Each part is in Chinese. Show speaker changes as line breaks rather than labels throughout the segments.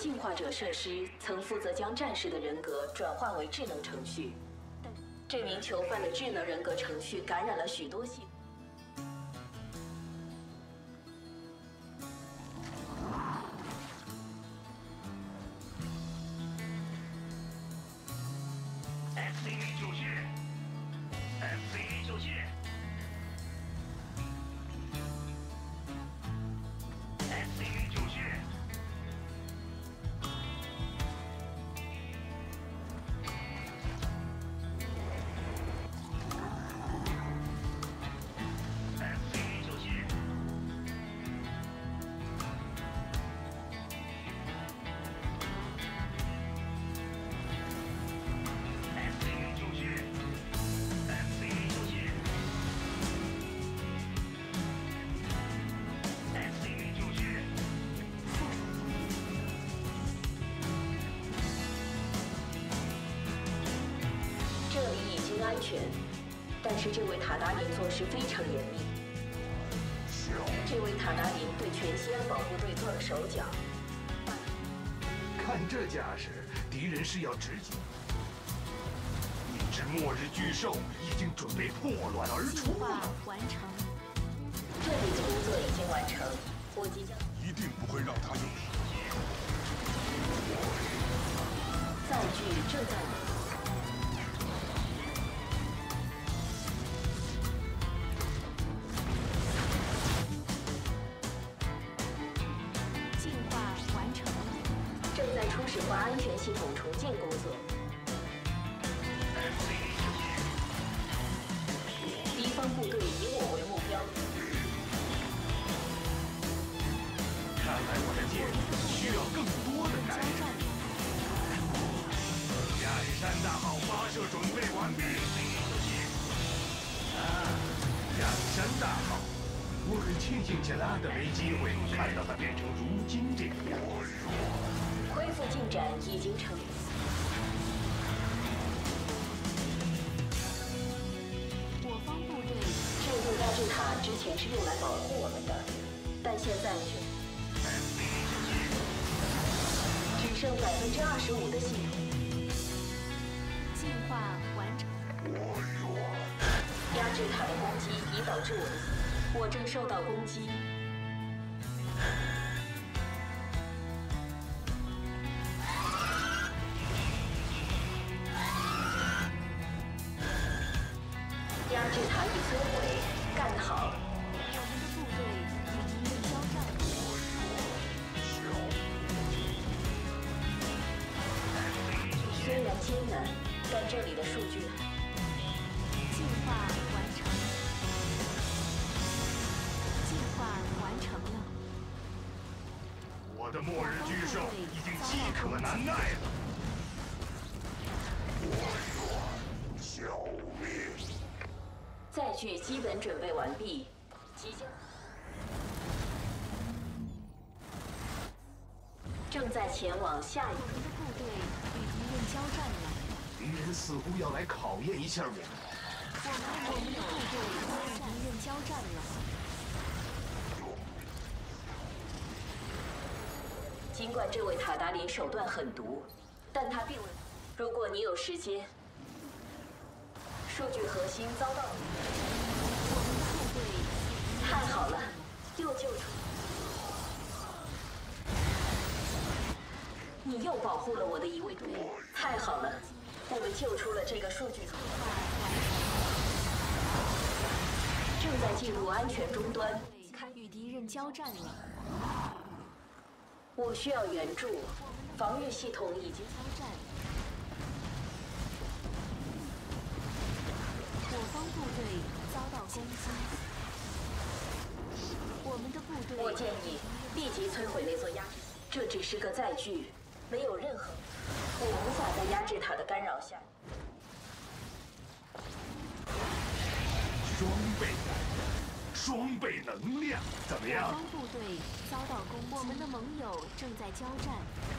进化者设施曾负责将战士的人格转换为智能程序，这名囚犯的智能人格程序感染了许多系统。 安全，但是这位塔达林做事非常严密。这位塔达林对全西安保护队做了手脚。
看这架势，敌人是要直击。一只末日巨兽已经准备破乱而出了。
完成。
这里的工作已经完成，我即将
一定不会让他有。
载具正在。 初始化安全系统重建工作。敌方部队以我为目标。
看来我的舰需要更多的感染。亚历山大号发射准备完毕。亚历山大号，我很庆幸杰拉德没机会看到它变成如今这个样子。
恢复进展已经成。
我方部队
这座压制塔之前是用来保护我们的，但现在却只剩25%的系统。
进化完成。
压制塔的攻击已导致我正受到攻击。 压制塔已摧毁，干得好！
我们的部队与敌人交战。
虽然艰难，但这里的数据
进化完成。进化完成了。
我的末日巨兽已经饥渴难耐了。我愿消灭。
载具基本准备完毕，即将正在前往下一个。
我们的部队与敌人交战了。
敌人似乎要来考验一下我们。
我们的部队与敌人交战了。
尽管这位塔达林手段狠毒，但他并未。如果你有时间。 数据核心遭到
我们的部队
太好了，又救出你，又保护了我的一位队员，太好了，我们救出了这个数据库，正在进入安全终端，
与敌人交战了。
我需要援助，防御系统已经
交战。 我方部队遭到攻击，我们的部队。
我建议立即摧毁那座压制，这只是个载具，没有任何，我无法在压制塔的干扰下。
双倍能量，怎么样？
我方部队遭到攻击，我们的盟友正在交战。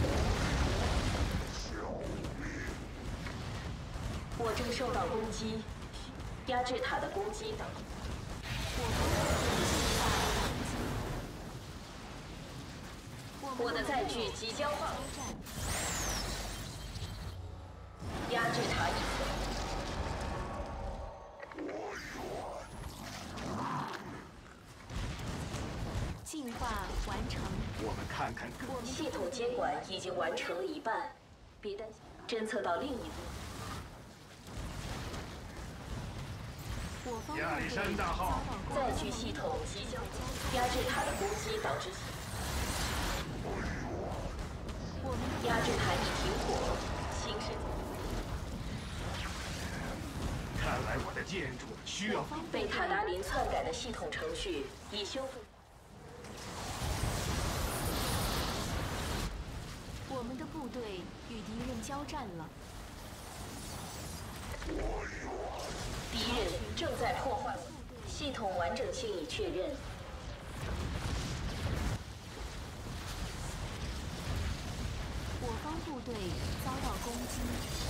我正受到攻击。 压制塔的攻击等。
我们的部队进化攻击。我们
我的载具即将化为压制塔已
进化完成。
我们看看更。
系统接管已经完成了一半，别担心，侦测到另一部。
亚历山大号
载具系统即将压制塔的攻击导致压制塔已停火，新生。
看来我的建筑需要
被塔达林篡改的系统程序已修复。
我们的部队与敌人交战了。
敌人正在破坏系统完整性已确认。
我方部队遭到攻击。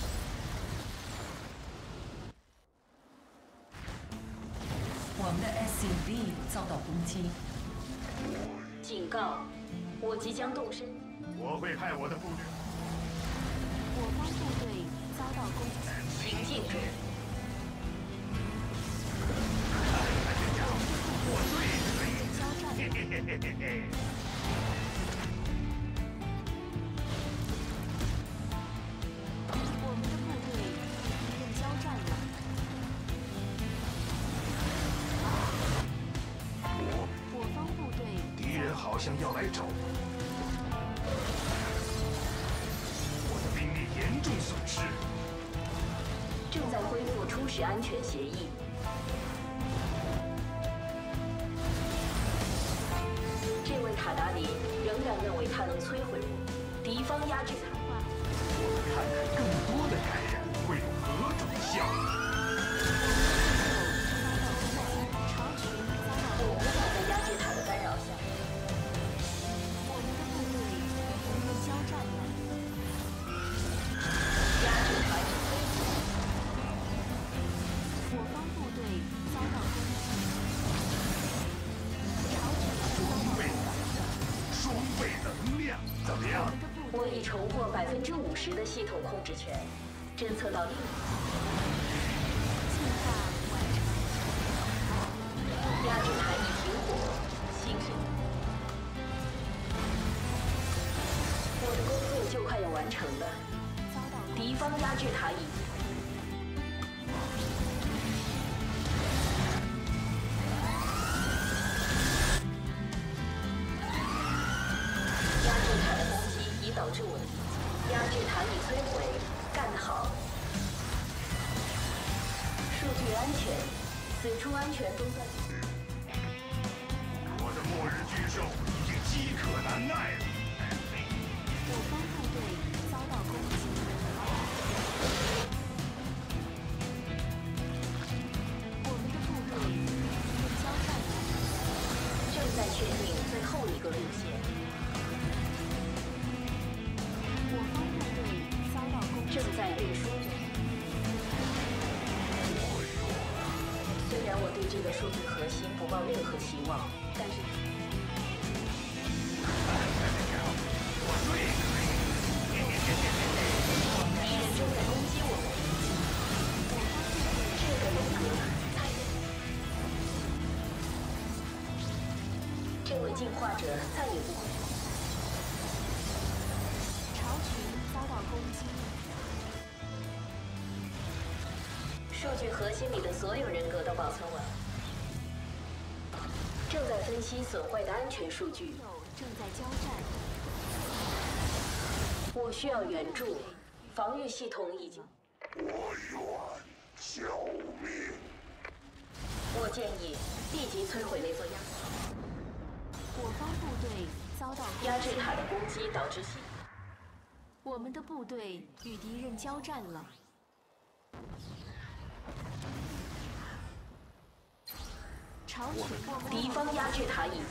我们的 SUV 遭到攻击。
警告，我即将动身。
我会派我的部队。
我方部队遭到攻击。
行进中。
我最可以。嘿嘿嘿嘿嘿嘿。
我们的部队与敌人交战了。我方部队。
敌人好像要来找我。我的兵力严重损失。
正在恢复初始安全协议。这位塔达林仍然认为他能摧毁我，敌方压制他。
我们看看更多的感染会有何种效果。
我无法在压制塔的干扰下。
我们的部队与敌人交战了。
压制塔已摧毁。
我方部队遭到攻击。
双倍能量，怎么样？
我已重获50%的系统控制权，侦测到另一
进化完成。
压制塔已停火，新生。我的工作就快要完成了，
遭到攻击。
敌方压制塔已。导致我的压制塔已摧毁，干得好！数据安全，此处安全都在。
我的末日巨兽已经饥渴难耐了。
我方部队遭到攻击。我们的部队与敌人交战了。
正在确定最后一个路线。正在运输中。虽然我对这个数据核心不抱任何希望，但是
我最可以。
敌人正在攻击我们。这个龙格太……这位进化者再也不会。
巢群遭到攻击。
数据核心里的所有人格都保存完，正在分析损坏的安全数据。
正在交战。
我需要援助，防御系统已经。
我愿消灭。
我建议立即摧毁那座压。
我方部队遭到
压制塔的攻击导致系。
我们的部队与敌人交战了。巢群，
敌方压制塔已。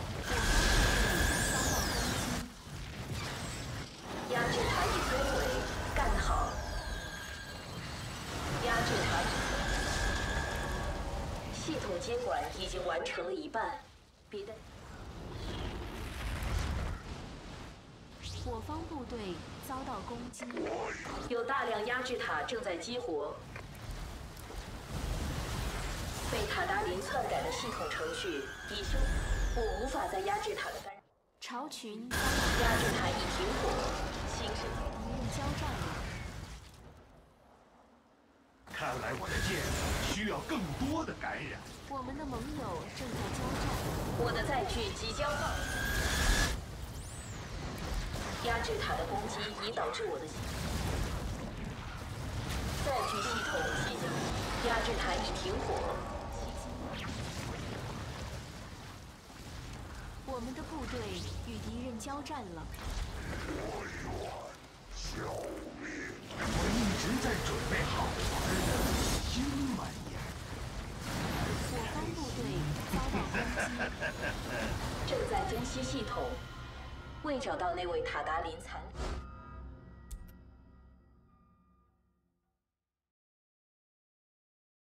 压制塔已摧毁，干得好！压制塔已。系统接管已经完成了一半，别担。
方部队遭到攻击，
有大量压制塔正在激活。被塔达林篡改的系统程序已修，我无法在压制塔的干扰。
巢群
压制塔已停火，新生
敌人交战了。
看来我的剑需要更多的感染。
我们的盟友正在交战。
我的载具即将到。压制塔的攻击已导致我的载具系统即将。压制塔已停火。
我们的部队与敌人交战了。
我一直在准备好玩的新玩意儿。
我方部队遭到攻击。
正在分析系统，未找到那位塔达林残留。